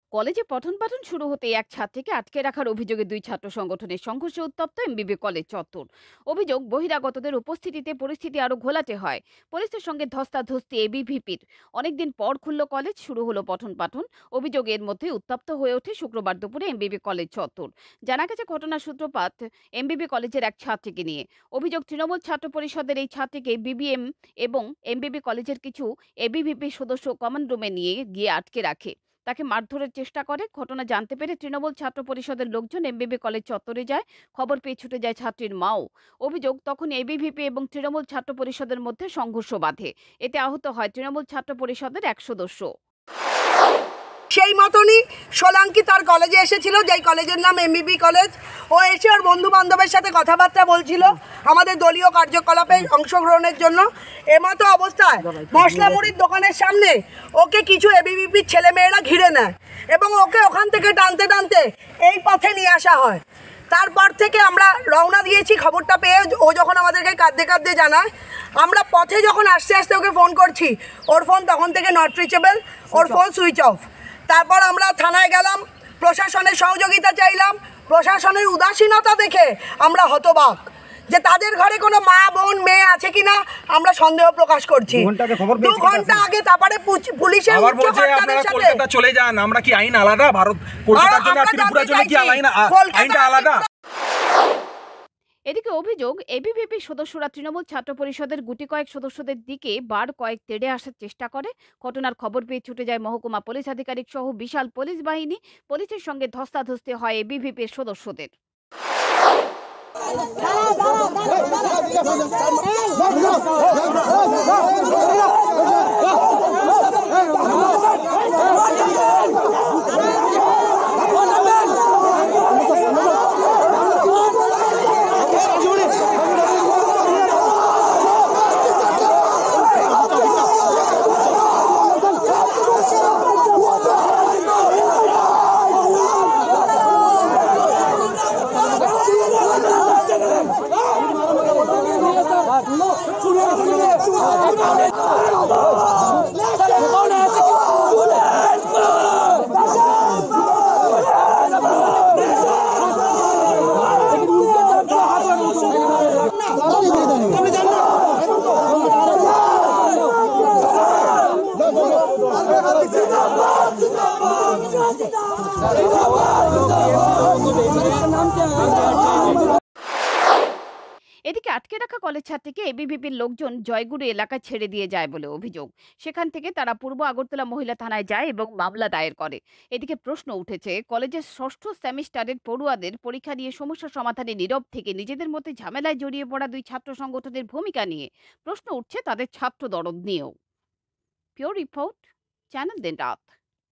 কলেজে পঠন পাঠন শুরু হতেই এক ছাত্রীকে আটকে রাখার অভিযোগে দুই ছাত্র সংগঠনের সংঘর্ষে উত্তপ্ত এমবিবি কলেজ চত্বর। অভিযোগ, বহিরাগতদের উপস্থিতিতে পরিস্থিতি আরো ঘোলাটে হয়। পুলিশের সঙ্গে ধস্তাধস্তি এবিভিপির। অনেকদিন পর খুলল কলেজ, শুরু হলো পঠন পাঠন। অভিযোগ, এর মধ্যে উত্তপ্ত হয়ে ওঠে শুক্রবার দুপুরে এমবিবি কলেজ চত্বর। জানা গেছে, ঘটনার সূত্রপাত এমবিবি কলেজের এক ছাত্রীকে নিয়ে। অভিযোগ, তৃণমূল ছাত্র পরিষদের এই ছাত্রীকে বিবিএম এবং এমবিবি কলেজের কিছু এবিভিপি সদস্য কমন রুমে নিয়ে গিয়ে আটকে রাখে। তাকে মারধরের চেষ্টা করে। ঘটনা জানতে পেরে তৃণমূল ছাত্র পরিষদের লোকজন এমবিবি কলেজ চত্বরে যায়। খবর পেয়ে ছুটে যায় ছাত্রীর মাও। অভিযোগ, তখন এবিভিপি এবং তৃণমূল ছাত্র পরিষদের মধ্যে সংঘর্ষ বাধে। এতে আহত হয় তৃণমূল ছাত্র পরিষদের এক সদস্য। সেই মতনই সোলাঙ্কি তার কলেজে এসেছিল, যেই কলেজের নাম এমবিবি কলেজ। ও এসে ওর বন্ধু বান্ধবের সাথে কথাবার্তা বলছিল আমাদের দলীয় কার্যকলাপে অংশগ্রহণের জন্য। এমতো অবস্থায় মশলা মুড়ির দোকানের সামনে ওকে কিছু এবিভিপির ছেলেমেয়েরা ঘিরে নেয় এবং ওকে ওখান থেকে টানতে টানতে এই পথে নিয়ে আসা হয়। তারপর থেকে আমরা রওনা দিয়েছি। খবরটা পেয়ে ও যখন আমাদেরকে কাঁদতে কাঁদতে জানায়, আমরা পথে যখন আস্তে আস্তে ওকে ফোন করছি, ওর ফোন তখন থেকে নট রিচেবল, ওর ফোন সুইচ অফ। তারপর আমরা থানায় গেলাম, প্রশাসনের সহযোগিতা চাইলাম। প্রশাসনের উদাসীনতা দেখে আমরা হতবাক যে তাদের ঘরে কোনো মা বোন মেয়ে আছে কিনা আমরা সন্দেহ প্রকাশ করছি। 2 ঘন্টা আগে তারপরে পুলিশের কলকাতা চলে যান। আমরা কি আইন আলাদা? ভারত কলকাতার জন্য আর ত্রিপুরার জন্য কি আইনটা আলাদা? এদিকে অভিযোগ, এবিভিপি সদস্যরা তৃণমূল ছাত্র পরিষদের গুটি কয়েক সদস্যদের দিকে বার কয়েক তেড়ে আসার চেষ্টা করে। ঘটনার খবর পেয়ে ছুটে যায় মহকুমা পুলিশ আধিকারিক সহ বিশাল পুলিশ বাহিনী। পুলিশের সঙ্গে ধস্তাধস্তি হয় এবিভিপির সদস্যদের। এদিকে আটকে রাখা কলেজ ছাত্রীকে এবিভিপির লোকজন জয়গুরু এলাকায় ছেড়ে দিয়ে যায় বলে অভিযোগ। সেখান থেকে তারা পূর্ব আগরতলা মহিলা থানায় যায় এবং মামলা দায়ের করে। এদিকে প্রশ্ন উঠেছে, কলেজের 6ষ্ঠ সেমিস্টারের পড়ুয়াদের পরীক্ষা নিয়ে সমস্যা সমাধানে নীরব থেকে নিজেদের মধ্যে ঝামেলায় জড়িয়ে পড়া দুই ছাত্র সংগঠনের ভূমিকা নিয়ে। প্রশ্ন উঠছে তাদের ছাত্র দরদ নিয়েও। পিওর রিপোর্ট, চ্যানেল দিন রাত।